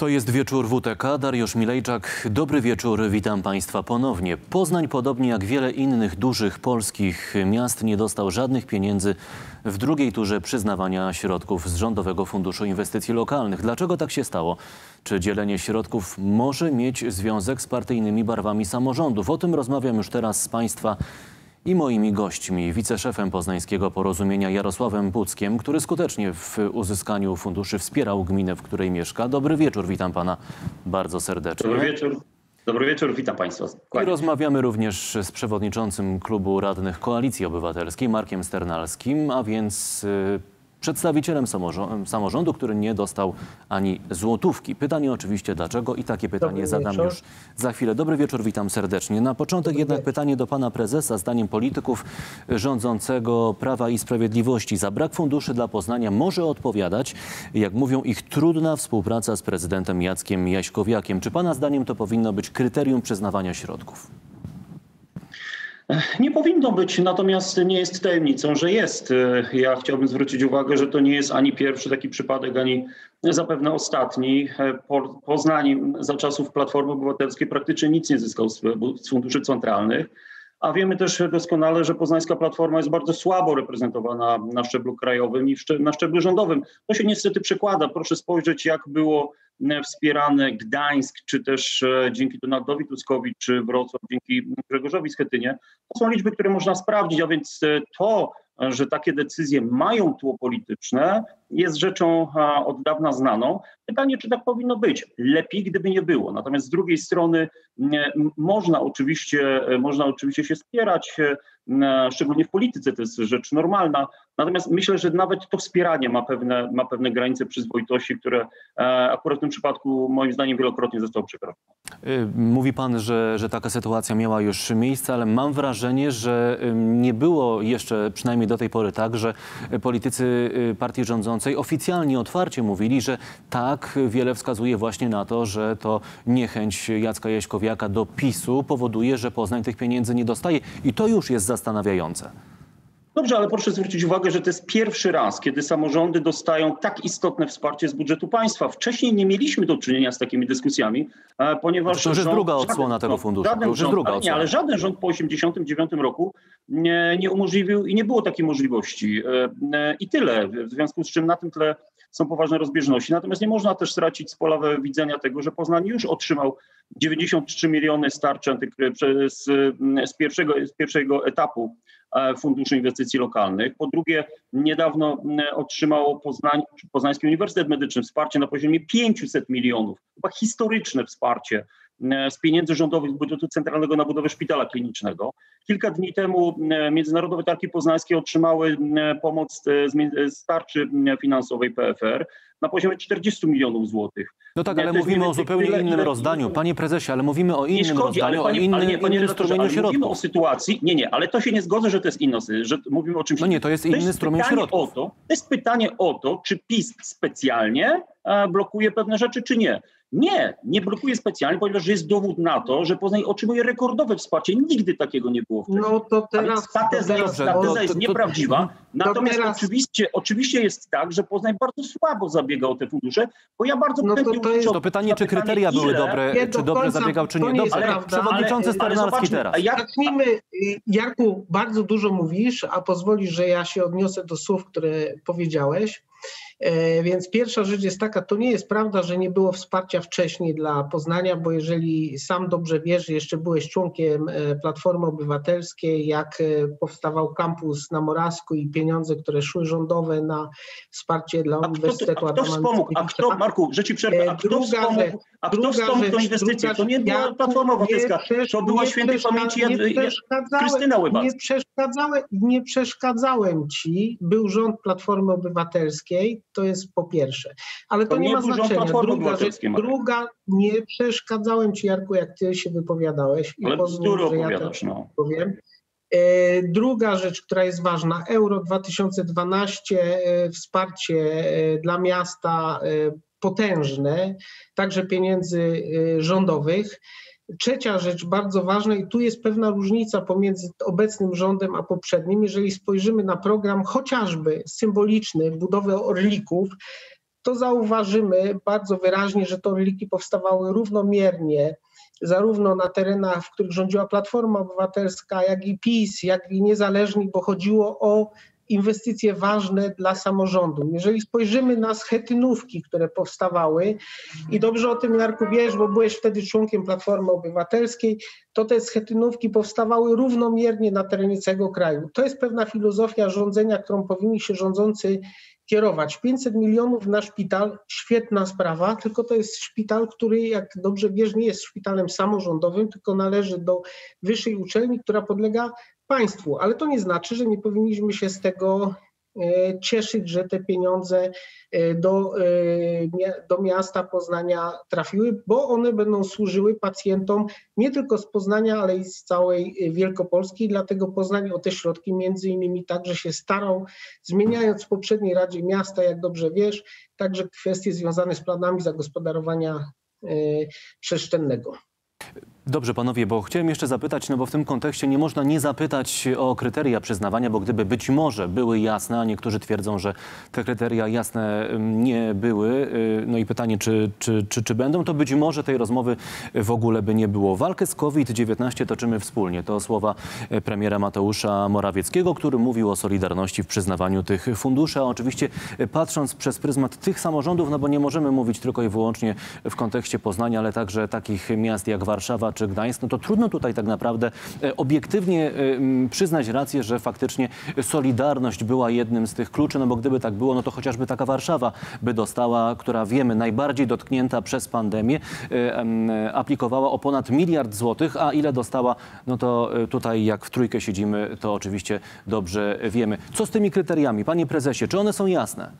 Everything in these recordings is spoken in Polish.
To jest wieczór WTK. Dariusz Milejczak. Dobry wieczór, witam Państwa ponownie. Poznań, podobnie jak wiele innych dużych polskich miast, nie dostał żadnych pieniędzy w drugiej turze przyznawania środków z Rządowego Funduszu Inwestycji Lokalnych. Dlaczego tak się stało? Czy dzielenie środków może mieć związek z partyjnymi barwami samorządów? O tym rozmawiam już teraz z Państwa i moimi gośćmi, wiceszefem Poznańskiego Porozumienia Jarosławem Puckiem, który skutecznie w uzyskaniu funduszy wspierał gminę, w której mieszka. Dobry wieczór, witam pana bardzo serdecznie. Dobry wieczór, witam państwa. I rozmawiamy również z przewodniczącym Klubu Radnych Koalicji Obywatelskiej, Markiem Sternalskim, a więc przedstawicielem samorządu, który nie dostał ani złotówki. Pytanie oczywiście dlaczego i takie pytanie zadam już za chwilę. Dobry wieczór, witam serdecznie. Na początek jednak pytanie do pana prezesa. Zdaniem polityków rządzącego Prawa i Sprawiedliwości za brak funduszy dla Poznania może odpowiadać, jak mówią, ich trudna współpraca z prezydentem Jackiem Jaśkowiakiem. Czy pana zdaniem to powinno być kryterium przyznawania środków? Nie powinno być, natomiast nie jest tajemnicą, że jest. Ja chciałbym zwrócić uwagę, że to nie jest ani pierwszy taki przypadek, ani zapewne ostatni. Poznań za czasów Platformy Obywatelskiej praktycznie nic nie zyskał z funduszy centralnych, a wiemy też doskonale, że poznańska Platforma jest bardzo słabo reprezentowana na szczeblu krajowym i na szczeblu rządowym. To się niestety przekłada. Proszę spojrzeć, jak było wspierane Gdańsk, czy też dzięki Donaldowi Tuskowi, czy Wrocław dzięki Grzegorzowi Schetynie. To są liczby, które można sprawdzić, a więc to, że takie decyzje mają tło polityczne, jest rzeczą od dawna znaną. Pytanie, czy tak powinno być. Lepiej, gdyby nie było. Natomiast z drugiej strony można oczywiście się spierać, szczególnie w polityce, to jest rzecz normalna. Natomiast myślę, że nawet to wspieranie ma pewne granice przyzwoitości, które akurat w tym przypadku moim zdaniem wielokrotnie zostało przekroczone. Mówi pan, że taka sytuacja miała już miejsce, ale mam wrażenie, że nie było jeszcze, przynajmniej do tej pory tak, że politycy partii rządzącej oficjalnie, otwarcie mówili, że tak, wiele wskazuje właśnie na to, że to niechęć Jacka Jaśkowiaka do PiS-u powoduje, że Poznań tych pieniędzy nie dostaje. I to już jest zastanawiające. Dobrze, ale proszę zwrócić uwagę, że to jest pierwszy raz, kiedy samorządy dostają tak istotne wsparcie z budżetu państwa. Wcześniej nie mieliśmy do czynienia z takimi dyskusjami, ponieważ... To już jest druga odsłona tego funduszu. Ale żaden rząd po 1989 roku nie umożliwił i nie było takiej możliwości. I tyle, w związku z czym na tym tle są poważne rozbieżności. Natomiast nie można też stracić z pola widzenia tego, że Poznań już otrzymał 93 miliony z tarczy z pierwszego etapu Funduszu Inwestycji Lokalnych. Po drugie, niedawno otrzymał Poznański Uniwersytet Medyczny wsparcie na poziomie 500 milionów. Chyba historyczne wsparcie z pieniędzy rządowych z budżetu centralnego na budowę szpitala klinicznego. Kilka dni temu Międzynarodowe Targi Poznańskie otrzymały pomoc z tarczy finansowej PFR na poziomie 40 milionów złotych. No tak, ale mówimy o zupełnie innym rozdaniu. Panie prezesie, ale mówimy o innym rozdaniu, o innym strumieniu środków. Mówimy o sytuacji, ale to się nie zgodzę, że to jest inne, że mówimy o czymś innym. No nie, to jest inny strumień środków. To jest pytanie o to, czy PiS specjalnie blokuje pewne rzeczy, czy nie. Nie blokuje specjalnie, ponieważ jest dowód na to, że Poznań otrzymuje rekordowe wsparcie. Nigdy takiego nie było wcześniej. No to teraz... Ta teza jest nieprawdziwa. Natomiast oczywiście jest tak, że Poznań bardzo słabo zabiega o te fundusze, bo ja bardzo To pytanie, czy kryteria były dobre, czy dobrze zabiegał, czy nie. Dobrze, przewodniczący Sternalski teraz. Zacznijmy, Jarku, bardzo dużo mówisz, a pozwolisz, że ja się odniosę do słów, które powiedziałeś. Więc pierwsza rzecz jest taka, to nie jest prawda, że nie było wsparcia wcześniej dla Poznania, bo jeżeli sam dobrze wiesz, jeszcze byłeś członkiem Platformy Obywatelskiej, jak powstawał kampus na Morawsku i pieniądze, które szły rządowe na wsparcie dla Uniwersytetu Adama Mickiewicza. Marku, że ci przerwę, kto wspomógł tę inwestycję? To nie była Platforma Obywatelska, to była świętej pamięci Krystyna Łybacka. Nie przeszkadzałem ci, był rząd Platformy Obywatelskiej, to jest po pierwsze. Ale to nie ma znaczenia. Druga, nie przeszkadzałem ci, Jarku, jak ty się wypowiadałeś. Ale bzdury opowiadasz, powiem. Druga rzecz, która jest ważna, Euro 2012, wsparcie dla miasta potężne, także pieniędzy rządowych. Trzecia rzecz bardzo ważna i tu jest pewna różnica pomiędzy obecnym rządem a poprzednim. Jeżeli spojrzymy na program chociażby symboliczny budowy Orlików, to zauważymy bardzo wyraźnie, że te orliki powstawały równomiernie, zarówno na terenach, w których rządziła Platforma Obywatelska, jak i PiS, jak i niezależni, bo chodziło o inwestycje ważne dla samorządu. Jeżeli spojrzymy na schetynówki, które powstawały, i dobrze o tym, Jarku, wiesz, bo byłeś wtedy członkiem Platformy Obywatelskiej, to te schetynówki powstawały równomiernie na terenie całego kraju. To jest pewna filozofia rządzenia, którą powinni się rządzący kierować. 500 milionów na szpital, świetna sprawa, tylko to jest szpital, który, jak dobrze wiesz, nie jest szpitalem samorządowym, tylko należy do wyższej uczelni, która podlega państwu, ale to nie znaczy, że nie powinniśmy się z tego cieszyć, że te pieniądze do miasta Poznania trafiły, bo one będą służyły pacjentom nie tylko z Poznania, ale i z całej Wielkopolski. Dlatego Poznań o te środki między innymi także się starał, zmieniając w poprzedniej Radzie Miasta, jak dobrze wiesz, także kwestie związane z planami zagospodarowania przestrzennego. Dobrze, panowie, bo chciałem jeszcze zapytać, no bo w tym kontekście nie można nie zapytać o kryteria przyznawania, bo gdyby być może były jasne, a niektórzy twierdzą, że te kryteria jasne nie były, no i pytanie, czy będą, to być może tej rozmowy w ogóle by nie było. Walkę z COVID-19 toczymy wspólnie. To słowa premiera Mateusza Morawieckiego, który mówił o solidarności w przyznawaniu tych funduszy, a oczywiście patrząc przez pryzmat tych samorządów, no bo nie możemy mówić tylko i wyłącznie w kontekście Poznania, ale także takich miast jak Warszawa czy Gdańsk, no to trudno tutaj tak naprawdę obiektywnie przyznać rację, że faktycznie solidarność była jednym z tych kluczy, no bo gdyby tak było, no to chociażby taka Warszawa by dostała, która wiemy, najbardziej dotknięta przez pandemię, aplikowała o ponad 1 miliard złotych, a ile dostała, no to tutaj jak w trójkę siedzimy, to oczywiście dobrze wiemy. Co z tymi kryteriami? Panie prezesie, czy one są jasne?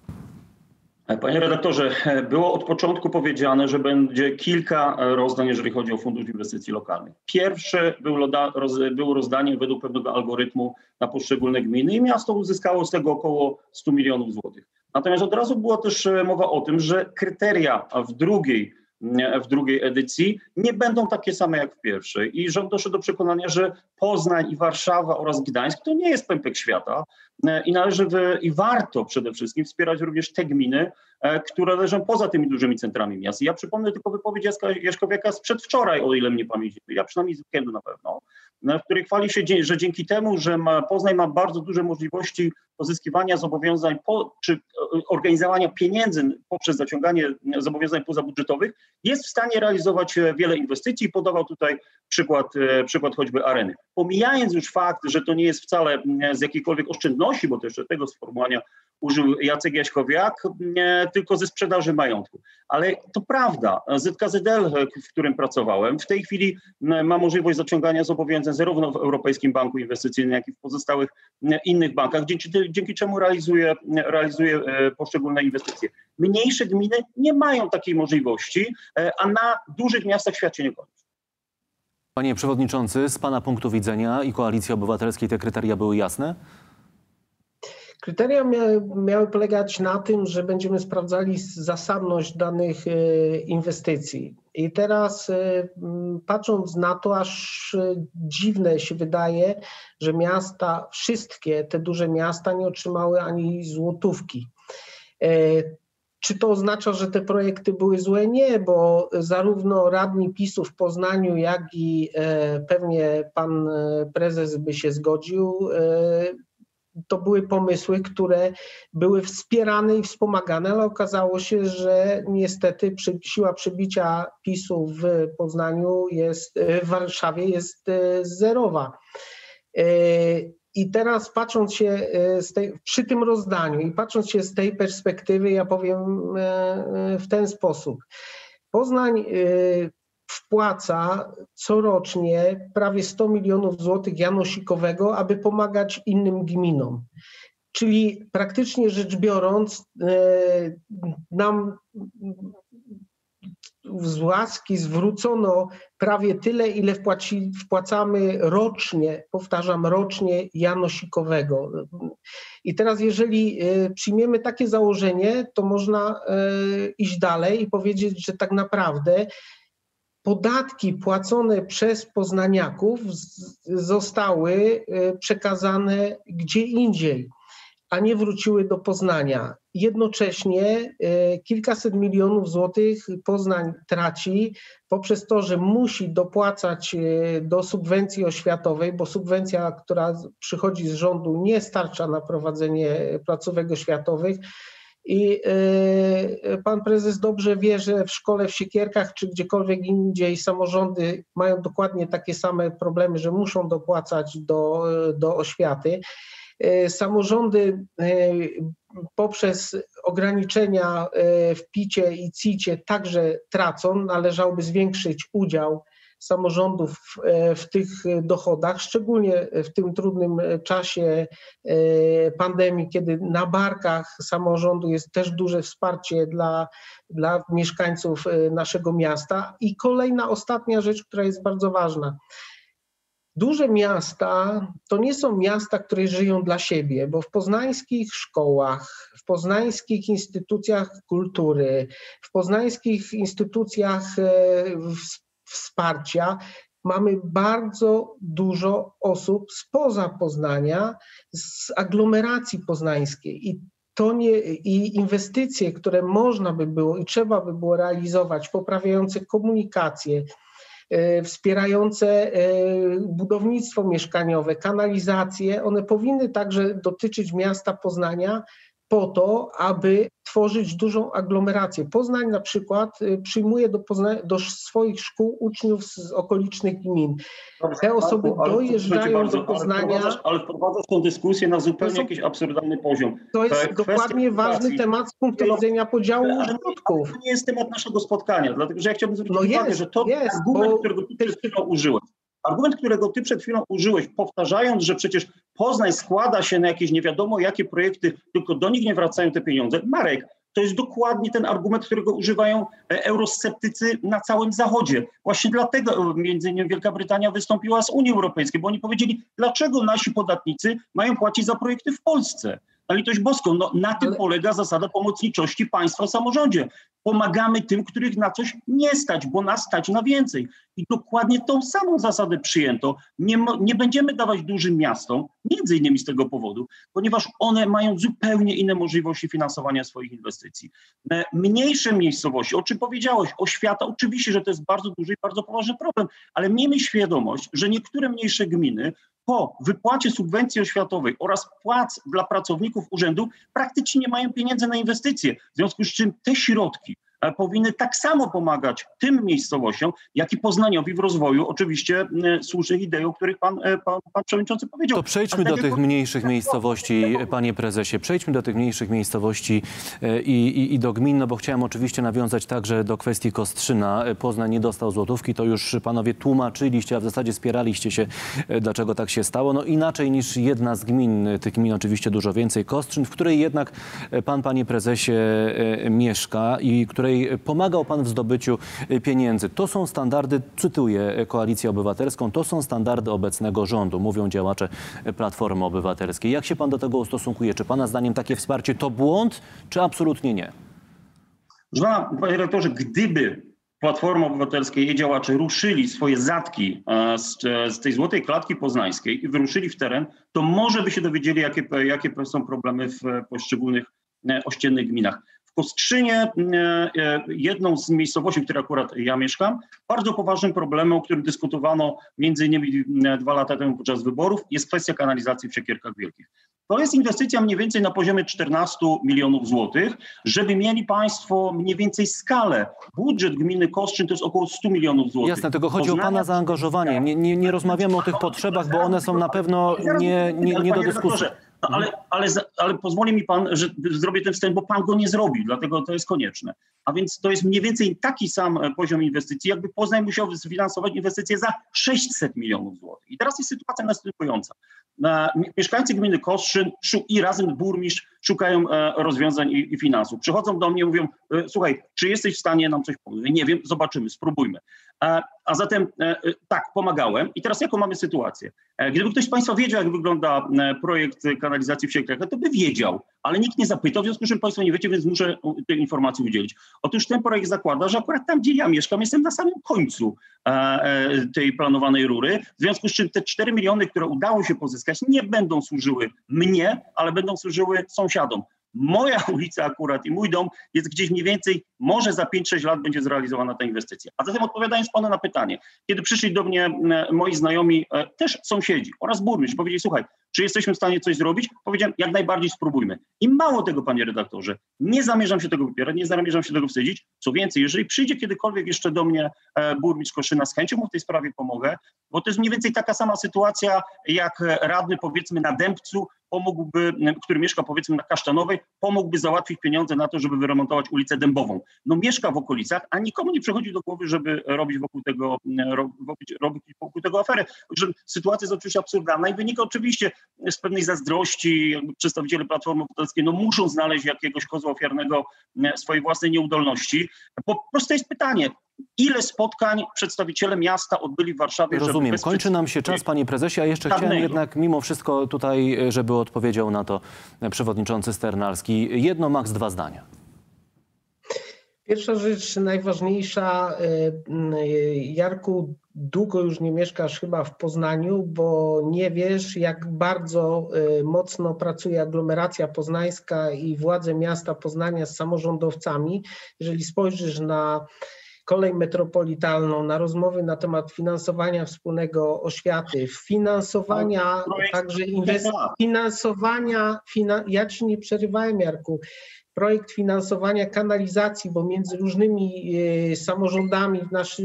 Panie redaktorze, było od początku powiedziane, że będzie kilka rozdań, jeżeli chodzi o Fundusz Inwestycji Lokalnych. Pierwsze było rozdanie według pewnego algorytmu na poszczególne gminy i miasto uzyskało z tego około 100 milionów złotych. Natomiast od razu była też mowa o tym, że kryteria w drugiej edycji nie będą takie same jak w pierwszej. I rząd doszedł do przekonania, że Poznań i Warszawa oraz Gdańsk to nie jest pępek świata i należy i warto przede wszystkim wspierać również te gminy, które leżą poza tymi dużymi centrami miast. I ja przypomnę tylko wypowiedź Jacka Jaśkowiaka z przedwczoraj, o ile mnie pamięć, ja przynajmniej z weekendu na pewno, w której chwali się, że dzięki temu, że Poznań ma bardzo duże możliwości pozyskiwania zobowiązań czy organizowania pieniędzy poprzez zaciąganie zobowiązań pozabudżetowych, jest w stanie realizować wiele inwestycji. Podawał tutaj przykład choćby Areny. Pomijając już fakt, że to nie jest wcale z jakiejkolwiek oszczędności, bo to jeszcze tego sformułowania użył Jacek Jaśkowiak, tylko ze sprzedaży majątku. Ale to prawda, ZKZL, w którym pracowałem, w tej chwili ma możliwość zaciągania zobowiązań zarówno w Europejskim Banku Inwestycyjnym, jak i w pozostałych innych bankach, dzięki czemu realizuje poszczególne inwestycje. Mniejsze gminy nie mają takiej możliwości, a na dużych miastach świat się nie kończy. Panie przewodniczący, z pana punktu widzenia i Koalicji Obywatelskiej te kryteria były jasne? Kryteria miały polegać na tym, że będziemy sprawdzali zasadność danych inwestycji. I teraz patrząc na to, aż dziwne się wydaje, że miasta, wszystkie te duże miasta nie otrzymały ani złotówki. Czy to oznacza, że te projekty były złe? Nie, bo zarówno radni PiS-u w Poznaniu, jak i pewnie pan prezes by się zgodził, to były pomysły, które były wspierane i wspomagane, ale okazało się, że niestety siła przebicia PiS-u w Poznaniu w Warszawie jest zerowa. I teraz patrząc się przy tym rozdaniu i patrząc się z tej perspektywy, ja powiem w ten sposób. Poznań wpłaca corocznie prawie 100 milionów złotych janosikowego, aby pomagać innym gminom. Czyli praktycznie rzecz biorąc, nam z łaski zwrócono prawie tyle, ile wpłacamy rocznie, powtarzam, rocznie janosikowego. I teraz jeżeli przyjmiemy takie założenie, to można iść dalej i powiedzieć, że tak naprawdę podatki płacone przez poznaniaków zostały przekazane gdzie indziej. a nie wróciły do Poznania. Jednocześnie kilkaset milionów złotych Poznań traci poprzez to, że musi dopłacać do subwencji oświatowej, bo subwencja, która przychodzi z rządu, nie starcza na prowadzenie placówek oświatowych. I pan prezes dobrze wie, że w szkole w Siekierkach czy gdziekolwiek indziej samorządy mają dokładnie takie same problemy, że muszą dopłacać do oświaty. Samorządy poprzez ograniczenia w PIT-cie i CIT-cie także tracą. Należałoby zwiększyć udział samorządów w tych dochodach, szczególnie w tym trudnym czasie pandemii, kiedy na barkach samorządu jest też duże wsparcie dla mieszkańców naszego miasta. I kolejna, ostatnia rzecz, która jest bardzo ważna. Duże miasta to nie są miasta, które żyją dla siebie, bo w poznańskich szkołach, w poznańskich instytucjach kultury, w poznańskich instytucjach wsparcia mamy bardzo dużo osób spoza Poznania, z aglomeracji poznańskiej. I inwestycje, które można by było i trzeba by było realizować, poprawiające komunikację, wspierające budownictwo mieszkaniowe, kanalizację, one powinny także dotyczyć miasta Poznania po to, aby tworzyć dużą aglomerację. Poznań na przykład przyjmuje do swoich szkół uczniów z okolicznych gmin. Te osoby dojeżdżają do Poznania. Ale wprowadzasz tę dyskusję na zupełnie jakiś absurdalny poziom. To jest dokładnie ważny temat z punktu widzenia podziału środków. To nie jest temat naszego spotkania, dlatego że ja chciałbym zwrócić uwagę, że to jest argument, którego ty przed chwilą użyłeś. Argument, którego ty przed chwilą użyłeś, powtarzając, że przecież Poznań składa się na jakieś nie wiadomo jakie projekty, tylko do nich nie wracają te pieniądze. Marek, to jest dokładnie ten argument, którego używają eurosceptycy na całym Zachodzie. Właśnie dlatego między innymi Wielka Brytania wystąpiła z Unii Europejskiej, bo oni powiedzieli, dlaczego nasi podatnicy mają płacić za projekty w Polsce. Na litość boską, na tym polega zasada pomocniczości państwa w samorządzie. Pomagamy tym, których na coś nie stać, bo nas stać na więcej. I dokładnie tą samą zasadę przyjęto. Nie będziemy dawać dużym miastom, między innymi z tego powodu, ponieważ one mają zupełnie inne możliwości finansowania swoich inwestycji. Mniejsze miejscowości, o czym powiedziałeś, oświata, oczywiście, że to jest bardzo duży i bardzo poważny problem, ale miejmy świadomość, że niektóre mniejsze gminy po wypłacie subwencji oświatowej oraz płac dla pracowników urzędu praktycznie nie mają pieniędzy na inwestycje. W związku z czym te środki powinny tak samo pomagać tym miejscowościom, jak i Poznaniowi w rozwoju oczywiście słusznych idei, o których pan przewodniczący powiedział. To przejdźmy do tych mniejszych miejscowości, panie prezesie. Przejdźmy do tych mniejszych miejscowości i do gmin, no bo chciałem oczywiście nawiązać także do kwestii Kostrzyna. Poznań nie dostał złotówki, to już panowie tłumaczyliście, a w zasadzie spieraliście się, dlaczego tak się stało. No inaczej niż jedna z gmin, tych gmin oczywiście dużo więcej, Kostrzyn, w której jednak pan, panie prezesie, mieszka i której pomagał pan w zdobyciu pieniędzy. To są standardy, cytuję Koalicję Obywatelską, to są standardy obecnego rządu, mówią działacze Platformy Obywatelskiej. Jak się pan do tego ustosunkuje? Czy pana zdaniem takie wsparcie to błąd, czy absolutnie nie? Proszę pana, panie rektorze, gdyby Platforma Obywatelska i jej działacze ruszyli swoje zatki z tej złotej klatki poznańskiej i wyruszyli w teren, to może by się dowiedzieli, jakie są problemy w poszczególnych ościennych gminach. W Kostrzynie, jedną z miejscowości, w której akurat ja mieszkam, bardzo poważnym problemem, o którym dyskutowano między innymi 2 lata temu podczas wyborów, jest kwestia kanalizacji w Siekierkach Wielkich. To jest inwestycja mniej więcej na poziomie 14 milionów złotych, żeby mieli państwo mniej więcej skalę. Budżet gminy Kostrzyn to jest około 100 milionów złotych. Jasne, tylko chodzi o pana zaangażowanie. Nie rozmawiamy o tych potrzebach, bo one są na pewno nie do dyskusji. Ale pozwoli mi pan, że zrobię ten wstęp, bo pan go nie zrobi, dlatego to jest konieczne. A więc to jest mniej więcej taki sam poziom inwestycji, jakby Poznań musiał sfinansować inwestycje za 600 milionów złotych. I teraz jest sytuacja następująca. Mieszkańcy gminy Kostrzyn i razem burmistrz szukają rozwiązań i finansów. Przychodzą do mnie i mówią, słuchaj, czy jesteś w stanie nam coś pomóc? Nie wiem, zobaczymy, spróbujmy. A zatem tak, pomagałem. I teraz jaką mamy sytuację? Gdyby ktoś z Państwa wiedział, jak wygląda projekt kanalizacji w Siekierkach, to by wiedział, ale nikt nie zapytał, w związku z czym Państwo nie wiecie, więc muszę tej informacji udzielić. Otóż ten projekt zakłada, że akurat tam, gdzie ja mieszkam, jestem na samym końcu tej planowanej rury, w związku z czym te 4 miliony, które udało się pozyskać, nie będą służyły mnie, ale będą służyły sąsiadom. Moja ulica akurat i mój dom jest gdzieś mniej więcej, może za 5-6 lat będzie zrealizowana ta inwestycja. A zatem odpowiadając Panu na pytanie, kiedy przyszli do mnie moi znajomi, też sąsiedzi oraz burmistrz, powiedzieli, słuchaj, czy jesteśmy w stanie coś zrobić? Powiedziałem, jak najbardziej spróbujmy. I mało tego, panie redaktorze, nie zamierzam się tego wypierać, nie zamierzam się tego wstydzić. Co więcej, jeżeli przyjdzie kiedykolwiek jeszcze do mnie burmistrz Koszyna, z chęcią mu w tej sprawie pomogę, bo to jest mniej więcej taka sama sytuacja, jak radny, powiedzmy, na Dębcu, który mieszka, powiedzmy, na Kasztanowej, pomógłby załatwić pieniądze na to, żeby wyremontować ulicę Dębową. No mieszka w okolicach, a nikomu nie przychodzi do głowy, żeby robić wokół tego aferę. Także sytuacja jest oczywiście absurdalna i wynika oczywiście z pewnej zazdrości. Przedstawiciele Platformy Obywatelskiej muszą znaleźć jakiegoś kozła ofiarnego swojej własnej nieudolności. Po prostu jest pytanie, ile spotkań przedstawiciele miasta odbyli w Warszawie? Rozumiem. Kończy nam się czas, panie prezesie, a jeszcze chciałem jednak mimo wszystko tutaj, żeby odpowiedział na to przewodniczący Sternalski. Jedno, maks 2 zdania. Pierwsza rzecz, najważniejsza. Jarku, długo już nie mieszkasz chyba w Poznaniu, bo nie wiesz, jak bardzo mocno pracuje aglomeracja poznańska i władze miasta Poznania z samorządowcami. Jeżeli spojrzysz na kolej metropolitalną, na rozmowy na temat finansowania wspólnego oświaty, finansowania, także ja ci nie przerywałem, Jarku, projekt finansowania kanalizacji, bo między różnymi samorządami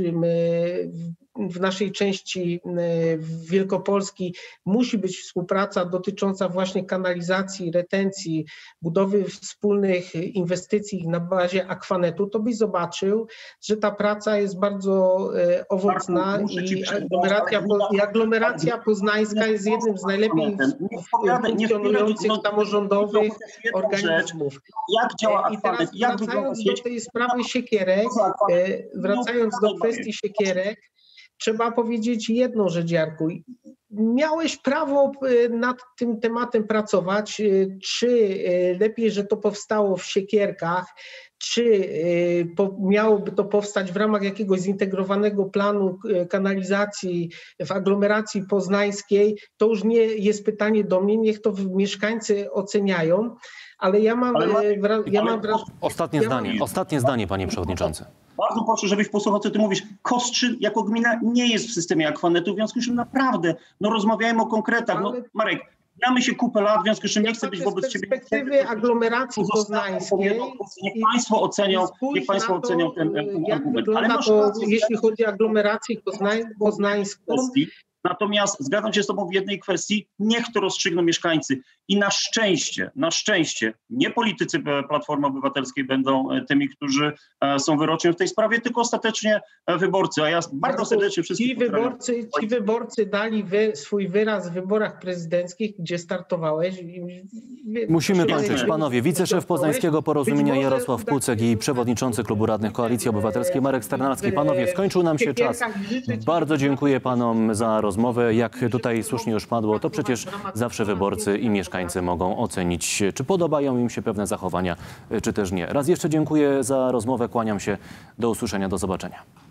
w naszej części Wielkopolski musi być współpraca dotycząca właśnie kanalizacji, retencji, budowy wspólnych inwestycji na bazie akwanetu, to byś zobaczył, że ta praca jest bardzo owocna i aglomeracja poznańska jest jednym z najlepiej funkcjonujących samorządowych organizmów. Jak działa I teraz wracając do tej sprawy siekierek, wracając do kwestii siekierek, trzeba powiedzieć jedną rzecz, Jarku. Miałeś prawo nad tym tematem pracować. Czy lepiej, że to powstało w Siekierkach, czy miałoby to powstać w ramach jakiegoś zintegrowanego planu kanalizacji w aglomeracji poznańskiej, to już nie jest pytanie do mnie, niech to mieszkańcy oceniają. Ale ja mam wrażenie... Ostatnie zdanie, panie przewodniczący. Bardzo proszę, żebyś posłuchał, co ty mówisz. Kostrzyn jako gmina nie jest w systemie akwanetu, w związku z czym naprawdę, rozmawiajmy o konkretach. Marek, znamy się kupę lat, w związku z czym nie chcę być wobec ciebie... Z perspektywy aglomeracji poznańskiej... Niech państwo ocenią ten argument. Ale jeśli chodzi o aglomerację poznańską... Natomiast zgadzam się z tobą w jednej kwestii, niech to rozstrzygną mieszkańcy. I na szczęście nie politycy Platformy Obywatelskiej będą tymi, którzy są wyrocznie w tej sprawie, tylko ostatecznie wyborcy. A ja bardzo serdecznie wszystkich Ci wyborcy dali swój wyraz w wyborach prezydenckich, gdzie startowałeś. Musimy kończyć. Panowie, wiceszef Poznańskiego Porozumienia Jarosław Pucek i przewodniczący Klubu Radnych Koalicji Obywatelskiej Marek Sternalski. Panowie, skończył nam się czas. Bardzo dziękuję panom za rozmowę. Jak tutaj słusznie już padło, to przecież zawsze wyborcy i mieszkańcy mogą ocenić, czy podobają im się pewne zachowania, czy też nie. Raz jeszcze dziękuję za rozmowę. Kłaniam się. Do usłyszenia. Do zobaczenia.